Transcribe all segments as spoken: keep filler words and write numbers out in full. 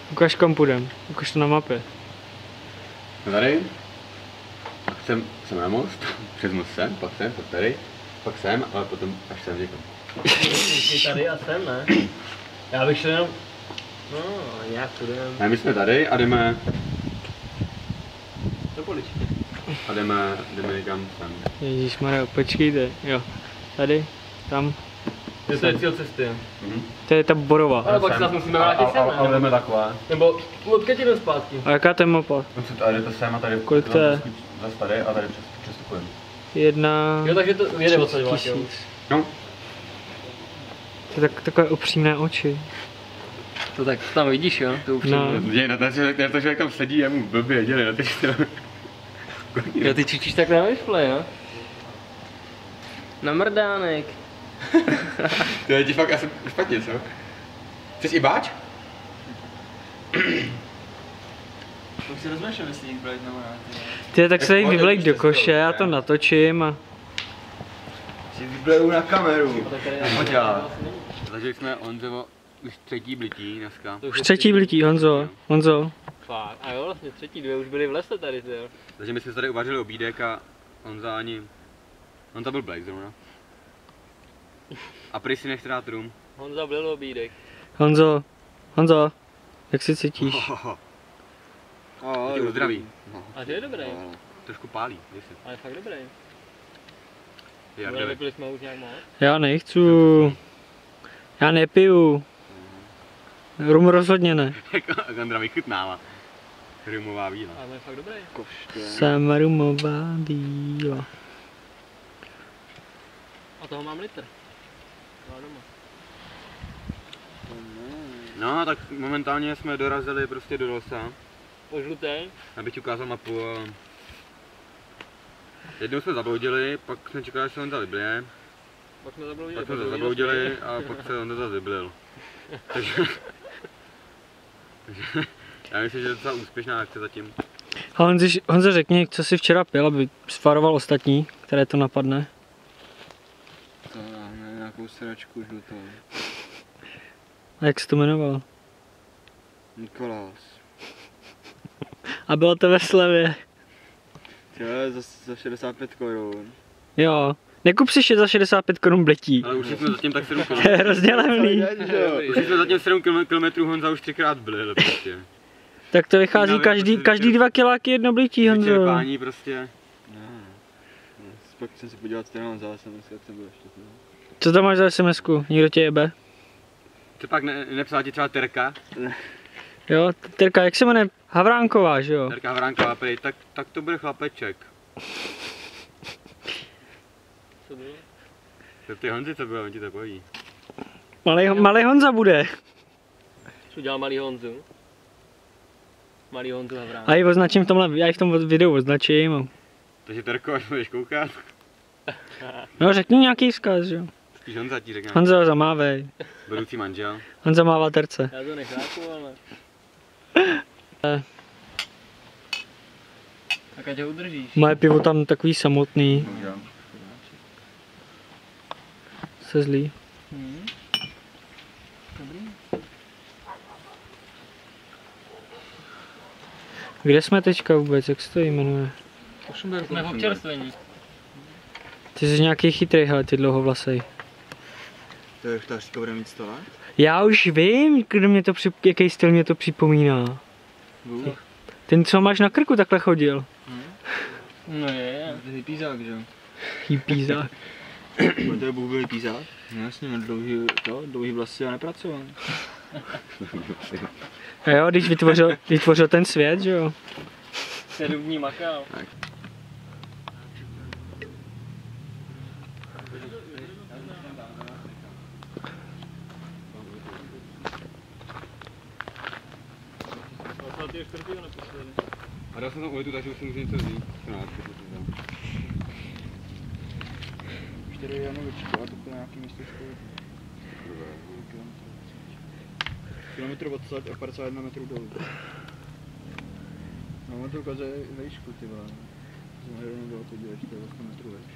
Ukaž kam půjdem, ukaž to na mapě. Tady. Jsem, jsem na most, přes most sem, pak sem, pak tady, pak sem, ale potom až sem někam. Tady a sem, ne? Já bych šel jenom... No, nějak tu jdem. Ne, my jsme tady a jdeme... Do poličky. A jdeme, jdeme někam sem. Ježišmarja, počkejte, jo. Tady, tam. Je to je cíl cesty, jo. Mhm. To je ta Borová. Ale pak se nás musíme vrátit sem, ne? Ale jdeme takhle. Nebo odkud jdem zpátky? A jaká to je mapa? Tady to sem a tady... Kolik to je? Zase tady a tady přes, přestupujeme. Jedna... Jo, takže to jede odsaď vlak, jo. tisíc. No. To je tak, takové upřímné oči. To tak tam vidíš, jo? To upřímně. No. Děj, na to, že na to, že jak tam sedí, já mu blbě dělej, na to, že to... Jo, ty čičíš tak na display, jo? Na mrdánek. To je ti fakt asi špatně, co? Jsi i báč? Už se rozmýšlím, jestli jich brát nebo ne. Ty tak se jí vyvlejk do koše, já to natočím a... Si vybleju na kameru. Pojď já. Zažili jsme Honzovo už třetí blití dneska. Už třetí blití, Honzo, Honzo. Fakt. A jo, vlastně třetí dvě už byly v lese tady, ty jo. Takže my jsme tady uvařili obídek a Honza ani... Honza byl Blake zrovna. A prý si nechce dát rum. Honza byl obídek. Honzo, Honzo, jak se cítíš? Oh, tě uzdraví. No. A ty je dobrý. No, trošku pálí, víš si. Ale fakt dobrý. Jardovi. Vypili jsme už nějak moc. Já nechci. Já nepiju. Rum rozhodně ne. Jak Andra vychutnává. Rumová víla. Ale je fakt dobrý. Jsem rumová víla. A toho mám litr. No doma. No, tak momentálně jsme dorazili prostě do lesa. Po žlutej. Abych ti ukázal mapu. Jednou jsme zabloudili, pak jsme čekali, že se Honza vybije. Pak jsme zabloudili. Pak jsme se zabloudili a pak se Honza zase vyblil. Takže... Takže... Já myslím, že je to docela úspěšná akce zatím. Honzo, Honzo, řekni, co jsi včera pil, aby svaroval ostatní, které to napadne. To máme nějakou sračku žlutou. A jak se to jmenovalo? Nikolás. A bylo to ve slevě. Jo, za, za šedesát pět korun. Jo. Nekup si za šedesát pět korun bletí. Ale už jsme zatím tak sedm To je kilometrů. hrozně levný. Už jsme zatím sedm kilometrů, Honza už třikrát byl prostě. Tak to vychází každý, každý dva kiláky jedno blití, Honzo. Vyčerpání prostě. Ne. Pak jsem si podívat stejnou zásem, jak jsem byl ještě. Co tam máš za es em esku? Nikdo tě jebe? Co pak ne, nepsala ti třeba Terka? Jo, Terka, jak se jmenuje? Havránková, že jo? Terka Havránková prý, tak, tak to bude chlapeček. Co bylo? To ty Honzi, co bylo, on ti to poví. Malej, malej Honza bude. Co udělal malý Honzu? Malý Honzu a vrát. A ji označím v tomhle, já ji v tom videu označím. Takže Terko, až budeš koukat, No řekni nějaký vzkaz, že jo? spíš Honza ti řekne. Honza, zamávej. Budoucí manžel. Honza mává terce. Já to nechápu, ale... Tak ať ho udržíš. Moje pivo tam takový samotný. Se zlý. Hmm. Dobrý. Kde jsme teďka vůbec, jak se to jmenuje? Jsme v občerstvení. Ty jsi nějaký chytrý, hele, ty dlouhovlasej. To je ta říka bude mít sto let? Já už vím, kdo mě to při... jaký styl mě to připomíná. Bůh. Ten, co máš na krku, takhle chodil. No je. To je hypízák, že jo? Hypízák. To je Bůh byl hypízák? No jasně, má dlouhý, to, dlouhý vlasy a nepracoval. A jo, když vytvořil, vytvořil ten svět, že jo? Sedm dní makal. A dal jsem tam ujetu, takže už si můžu něco vzít. čtyři Janovičko a to bylo nějaký místečko. Kilometr dvacet a padesát jedna metrů dolů. No, on to ukazuje vejšku, ty vole. Jsem hrozně bylo to dělat, to je osm metrů vejš.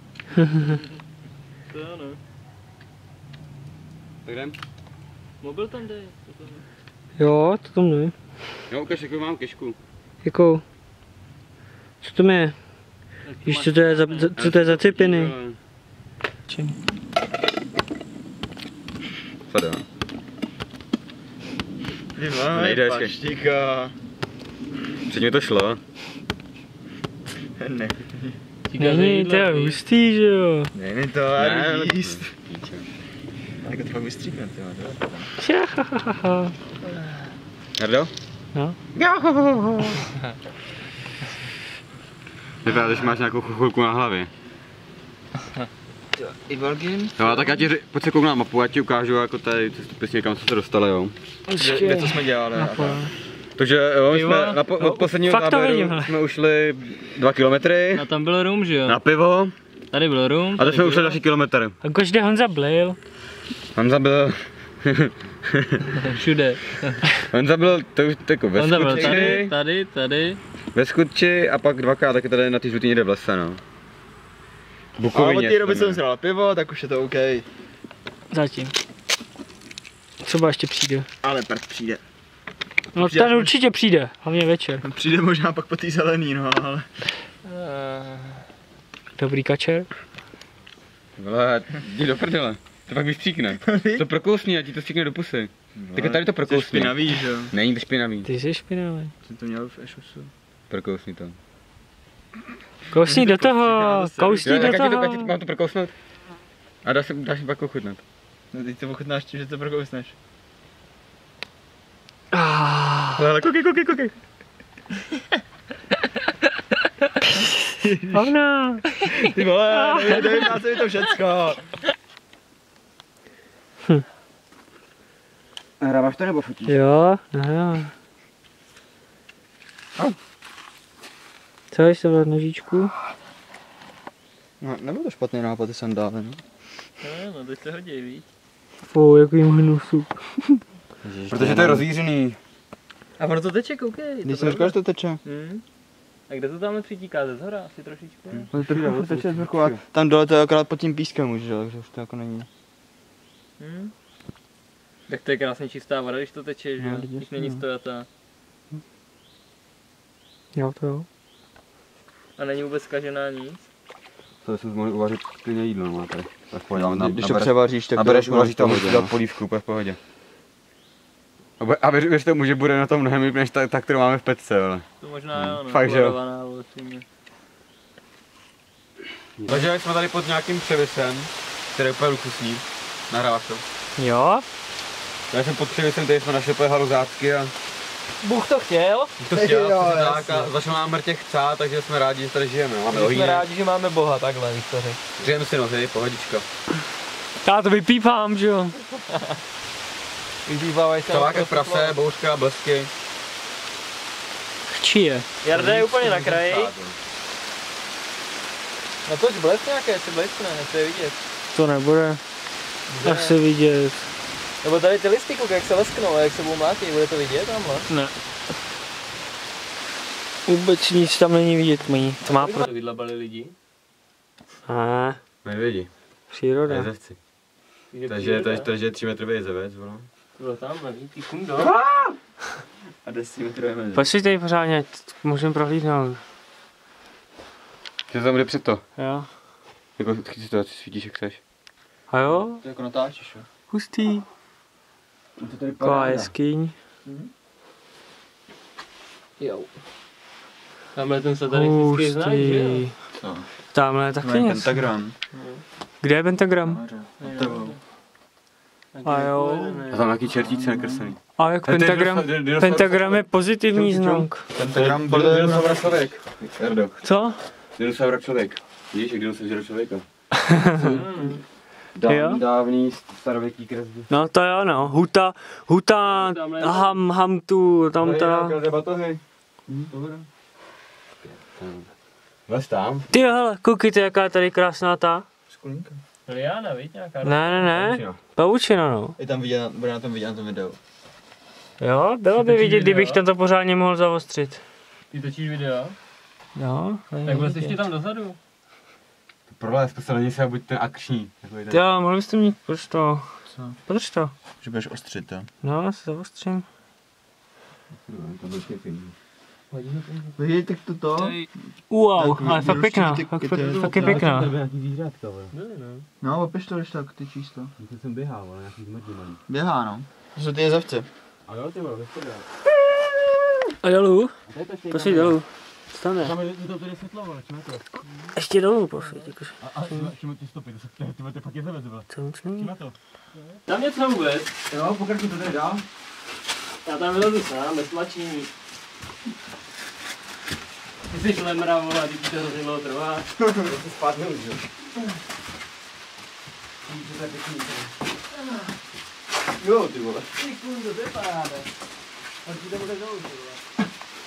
To jo, ne. Tak jdem? Mobil tam dej. Jo, to tam nevím. Jo, ukaž, jakou mám kešku. Jakou? Co to je? Víš, co to je za, za, co to je za cipiny? Sada. Ty vole, Nejde, paštika. Předtím to šlo. Ne, Není, to je hustý, že jo? není to Ne, ani jíst. Jako to fakt vystříkne, ty vole. Čahahaha. Jardo? No. Vypadá, že máš nějakou chuchulku na hlavě. Ivalgin? No, tak já ti ři... pojď se kouknout na mapu, já ti ukážu jako tady cestopisně, kam jsme se dostali, jo. Kde to jsme dělali? Takže jo, Pivo? jsme na po, od posledního Fakt to záběru vidím, hele. jsme ušli dva kilometry A tam byl rum, že jo? na pivo Tady byl rum. a teď jsme ušli další kilometr. A kde Honza blil? Honza byl, Všude. Honza byl to už jako ve Honza byl tady, Skutči, tady, tady. ve Skutči a pak dvakrát taky tady na té žlutý někde v lese, no. A od Bukovině. té doby jsem sral pivo, tak už je to OK. Zatím. Třeba ještě přijde. Ale prd přijde. No ten určitě přijde, hlavně večer. Přijde možná pak po té zelený, no, ale... Dobrý kačer. Vole, jdi do prdele, to pak vystříkne. To prokousni a ti to stříkne do pusy. Tak tady to Jsi prokousni. špinavý, že jo? Není to špinavý, Ty jsi špinavý. Jsem to měl v Ešusu. prokousni to. Kousni do toho, kousni Jo, do tak já ti to, já ti toho. mám to prokousnout. A dáš, dáš mi pak ochutnat. No teď to ochutnáš tím, že to prokousneš. Ah, Ale, ale koukej, koukej, koukej. Hovna. Ty vole, nevím, nevím, já se mi to všecko. Hráváš to nebo fotíš? Jo, no. Co jsi to nožičku? No, nebyl to špatný nápad, ty sandály, no. No, no, teď se hodí, víš. Fou, jaký hnusu. Protože to je rozjířený. A ono to teče, koukej. Když jsem říkal, že to teče. Hmm. A kde to tamhle přitíká? Ze zhora asi trošičku? Hmm. To trochu furt teče z vrchu a tam dole to je akorát pod tím pískem už, že jo, takže už to jako není. Hmm. Tak to je krásně čistá voda, když to teče, že No, jo? teď Když jasně, není no. stojatá. Jo, to jo. A není vůbec zkažená nic. To jsme mohli uvařit stejně jídlo, no tady. Tak pojď, na, Když to převaříš, tak nabereš, to uvaříš tam, v musíš pohodě, dát no. polívku, úplně v pohodě. A, bude, a věř, věř tomu, že bude na tom mnohem líp, než ta, ta, kterou máme v pecce, ale. To možná jo, no. Fakt, že jo. Chladovaná, vlastně. Takže jsme tady pod nějakým převisem, který je úplně luxusní. Nahráváš to? Jo? Já jsem pod převisem, tady jsme našli úplně haluzácky a Bůh to chtěl. to chtěl, Jo, přesně tak, jasně. a začal nám mrtě chcát, takže jsme rádi, že tady žijeme. Máme My jsme ohýnek, rádi, že máme Boha, takhle, bych to řekl. žijeme si nohy, pohodička. Já to vypípám, že jo? Vyzývávají se. Celáka v prase, bouřka, blesky. Chči je. Jarda je úplně na kraji. No tož blesk nějaké, jestli bleskne, nechce je vidět. To nebude. Asi vidět. Nebo tady ty listy, koukej, jak se lesknou a jak se budou mlátit, bude to vidět tamhle? Ne. Vůbec nic tam není vidět, mají. To má pro... To vydlabali lidi. A, Medvědi, příroda. jezevci. Takže, takže, takže tři metrový jezevec, vole. Bylo tam, neví, ty kundo. A desetimetrový medvěd. Pojď si tady pořádně, ať můžeme prohlídnout. Že tam bude před to. Jo. Jako chyť si to, ať si svítíš, jak seš. A jo? To jako natáčíš, jo? Hustý. To tady Taková jeskyň. Jo. Tamhle ten satanistický znak, že jo? Hustý. Co? Tamhle je taky Mají něco. pentagram. Kde je pentagram? To A jo. A tam nějaký čertíce nakreslený. A jak To je pentagram? dinosaur- dinosaur- Pentagram je pozitivní znak. Pentagram Byl byl... dinosaur člověk. Jardo. Co? Dinosaur člověk. Víš, jak dinosaur žere člověka? Jo? Dávný, dávný starověký kresby. No to jo no. Huta, huta, ham, ham tu, tam ta. batohy. Vlez tam. Ty jo, hele, koukejte, jaká je tady krásná ta. Skulínka. Liana, víš, nějaká? Ne, ne, ne. Pavučina, no. Je tam vidět, bude na tom vidět na tom videu. Jo, bylo by vidět, kdybych tam to pořádně mohl zaostřit. Ty točíš video? Jo, Tak vlez ještě tam dozadu. Prolez, posledně se buď ten akční. Jo, mohl byste mít, proč to? Co? Podrž to. Že budeš ostřit, jo? No, já se zaostřím. No, to byl pěkný. Hej, tak to to. Wow, Tak ale fakt vyruštíte pěkná, ty fakt, kytě. fakt je pěkná. nějaký zvířátka, vole. No, opiš to, když tak, ty číslo. To jsem běhal, ale nějaký zmrdí malý. Běhá, no. To jsou ty jezevce. A jo, ty vole, vypadá. A dolů? Posvíť dolů. Stane. Tam je to tady světlo, vole, čím je to? Ještě dolů posvíť, jakože. A, a čím ty stopy, to se ty, ty, ty fakt je zebe, vole. To nic není. Čím je to? Tam něco vůbec. Jo, pokračuj to tady dál. Já tam vylezu sám, bez tlačení. Ty jsi lemra, vole, ty to hrozně dlouho trvá. To si spát nemůžu. Jo, ty vole. Ty kurdo, to je paráda. A ti to bude dolů, ty vole.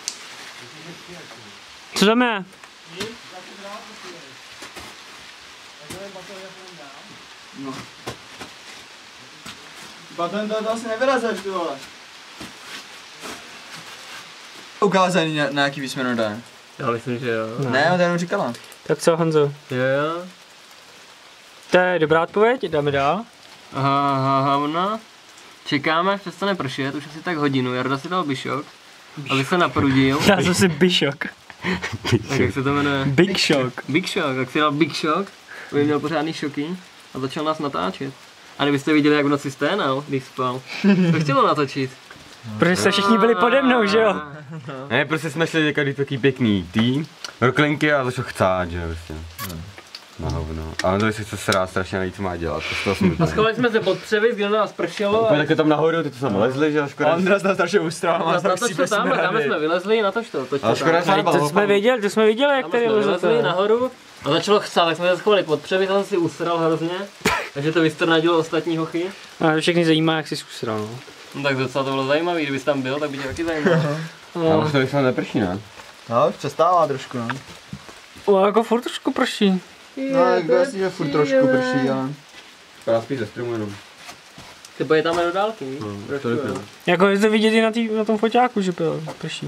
Co tam je? No. Baton to, to asi nevylezeš, ty vole. Ukázaný na, na jaký písmeno jde. Já myslím, že jo. No. Ne, to jenom říkala. Tak co, Honzo? Jo, jo. To je dobrá odpověď, jdeme dál. Aha, aha, havna. Čekáme, až přestane pršet, už asi tak hodinu. Jarda si dal bišok, aby se naprudil. Já jsem si Bishok. Tak jak se to jmenuje? Big Shock. Big Shock, jak si dal Big Shock, aby měl pořádný šoky a začal nás natáčet. A kdybyste viděli, jak v noci sténal, když spal, to chtělo natočit. Protože jste všichni byli pode mnou, že jo? Ne, prostě jsme šli někdy takový pěkný tý, roklinky a začal chcát, že jo, prostě. Na hovno. A on to si chce srát strašně najít, co má dělat, to z toho smutný. A schovali jsme se pod převis, kde na nás pršelo Úplně a takhle tam nahoru, ty to tam lezli, že jo, škoda. Ondra se strašně ustrál, má na tak to, co tam, a tam jsme vylezli, na to, to, to, Ale škoda, že se To jsme věděli, to jsme viděli, jak Tam tady jsme vylezli lezete. nahoru a začalo chcát, tak jsme se schovali pod převis, a jsem si usral hrozně. Takže to vystrnadilo ostatní hochy. A všechny zajímá, jak jsi usral, no. No tak docela to bylo zajímavé, kdybys tam byl, tak by tě taky zajímalo. A už to vyšlo neprší, ne? No, už přestává trošku, no. O, jako furt trošku prší. No, jako jasně, že furt trošku prší, ale... Spadá spíš ze stromu jenom. Ty pojedáme do dálky, víš? No, Trošku, to je jo. to. Jako je to vidět i na, tý, na tom foťáku, že byl, prší.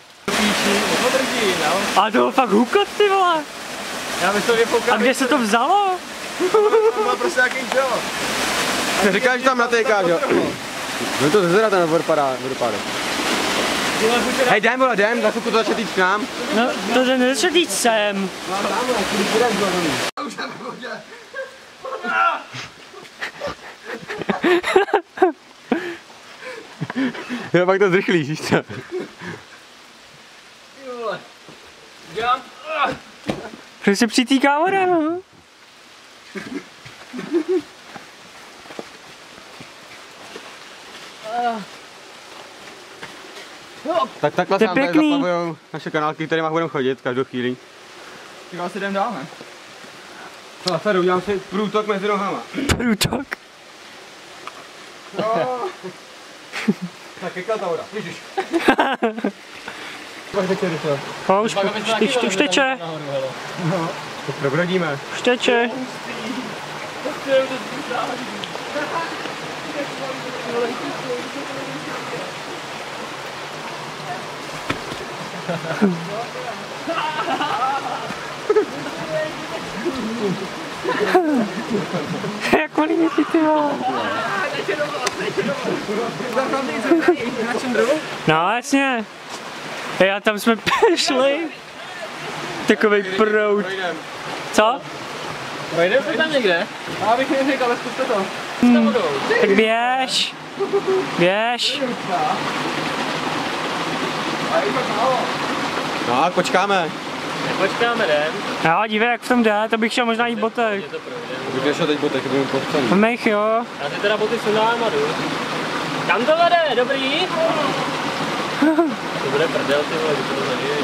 A to bylo fakt hukot, ty vole. Já bych to vyfoukal. A kde se to vzalo? To má prostě nějaký jo. Ty říkáš, že tam natékáš, jo? No to ze zera ten vodopádek. Hej, jdem, vole, jdem, za chvilku to začne jít k nám. No, to se nezačne jít sem. Jo, pak to zrychlíš, víš co? Jump. Protože se přitýká voda, no. Tak takhle To je se nám tady pěkný. zaplavujou naše kanálky, kterýma budeme chodit každou chvíli. Tak asi jdem dál, ne? Co, Lasaru, udělám si průtok mezi nohama. Průtok. Tak kekla ta voda, ježiš. A už, už, už, už teče, To probrodíme. už teče. Jak volí děti, ty vole. No jasně. Já tam jsme šli. Takovej proud. Co? Projdeme se tam někde? Já bych neřekl, ale zkuste to. Tam budou. Tak běž. Běž. No a počkáme. Počkáme, jdem. Jo, dívej, jak v tom jde, to bych šel možná jít botek. Je to projde. Kdyby nešel teď botek, budeme povstaný. V mých, jo. Já si teda boty sundám a jdu. Kam to vede? Dobrý? To bude prdel, ty vole, že to zažiješ.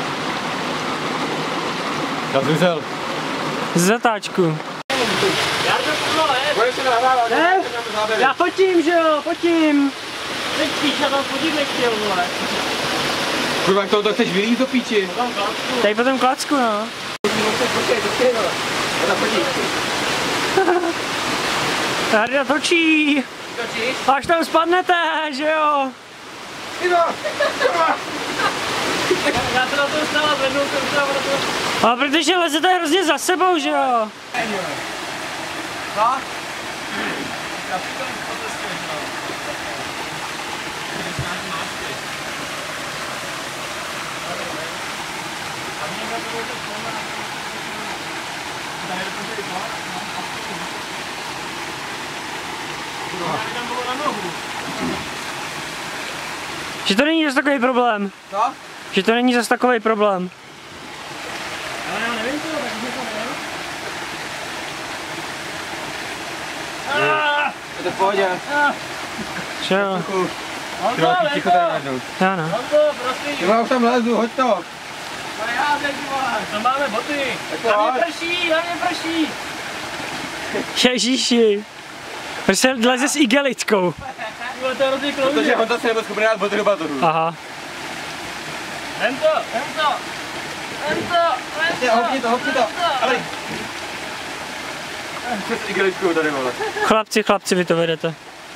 Já zmizel. Z zatáčku. Jardo, vole, Budeš se nahrávat, Ne, já fotím, že jo, fotím. teď spíš, já tam fotit nechtěl, vole. Kurva, jak to, to chceš vylít do píči? Tam klásku. Tady po tom klacku, no. Počkej, počkej, vole. Já tam fotím. Jarda točí. Točíš? Až tam spadnete, že jo. Já se na to stala, zvednu se třeba na to. Ale protože lezete hrozně za sebou, že jo. No? Že to není zase takový problém. Co? Že to není zase takový problém. Ale já nevím co, tak už to nevím. Je to v pohodě. Že jo? Honzo, ticho tady najednou. Já no. Honzo, prosím. Já už tam lezu, hoď to. Ale já teď to máme boty. to Na mě hoď. prší, na mě prší. Ježíši. Proč se leze s igelitkou? Tyhle, to je hrozně klouže. Protože Honza si nebyl schopný dát boty do batoru. Aha. Vem to, vem to. Vem to, vem to. Hopni to, hopni to. Ale. Přes igelitkou tady, vole. Chlapci, chlapci, vy to vedete.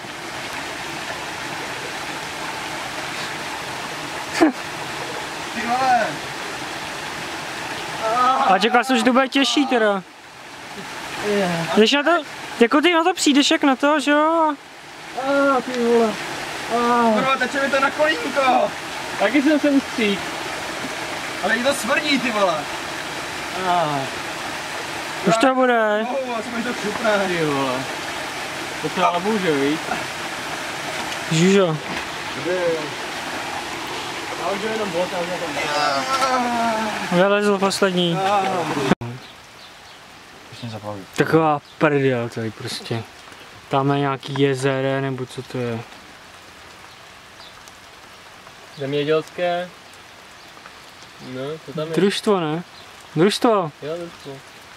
Ty vole. A čekal jsem, že to bude těžší teda. Když na to, jako ty na to přijdeš jak na to, že jo? Ah, ty vole. Ah. Kurva, teče mi to na kolínko. Taky jsem se ustřík. Ale jí to smrdí, ty vole. Ah. Už to bude. Oh, asi mi to křupne. Ty vole. To se ale může, víš? Žužo. Já už jdu jenom bot, já už tam Vylezl poslední. Taková prdel tady prostě. Tam je nějaký jezere, nebo co to je. Zemědělské. No, to tam je. Družstvo, ne? Družstvo. Jo, družstvo.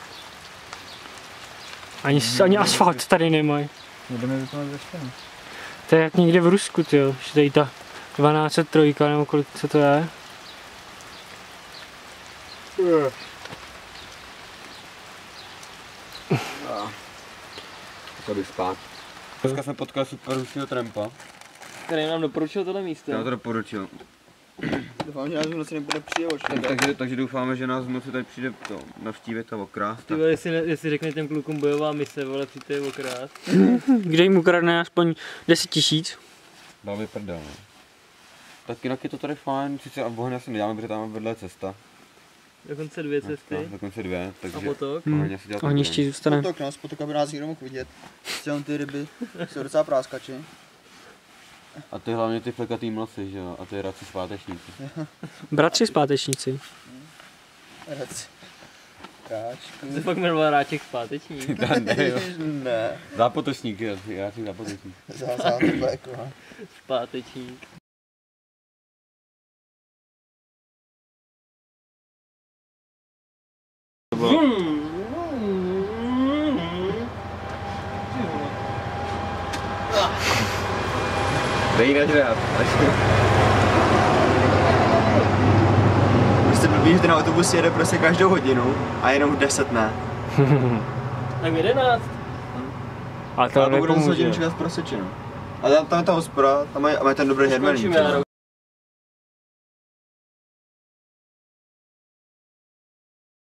Ani, ani asfalt tady nemají. Budeme vykonat ve štěnu. To je jak někde v Rusku, tyjo. Že tady ta dvanáct set tři, nebo kolik co to je. Chtěl bych spát. Dneska jsem potkal super hustýho trampa. Který nám doporučil tohle místo. Já to doporučil. Doufám, že nás v noci nebude přijevoč. Tak, takže, takže doufáme, že nás v noci tady přijde to navštívit a okrást. Ty vole, jestli, ne, jestli řekne těm klukům bojová mise, vole, přijďte je okrát. Kde jim ukradne aspoň deset tisíc. Dal by prdel, no. Tak jinak je to tady fajn, sice bohně asi neděláme, protože tam vedle je cesta. Dokonce dvě cesty. No, dokonce dvě, takže A potok. pohodně si dělat. Ohniště zůstane. Potok, no, z potoka by nás nikdo mohl vidět. Stělom ty ryby, jsou docela práskači. A ty hlavně ty flekatý mlosy, že jo, a ty radci zpátečníci. Bratři zpátečníci. Radci. To se Káčku. fakt jmenoval Ráček zpátečník. ne, jo. Ne, Zápotočník, já já si zápotočník. zásádek, no. Zpátečník. Dej nežrát. Prostě blbý, že ten autobus jede prostě každou hodinu a jenom v deset ne. Tak v jedenáct. A to Ale to bude zase hodinu nepomůže. čekat v prosečinu. A tam, tam je ta hospoda, tam mají, mají ten dobrý hermelník. Skončíme,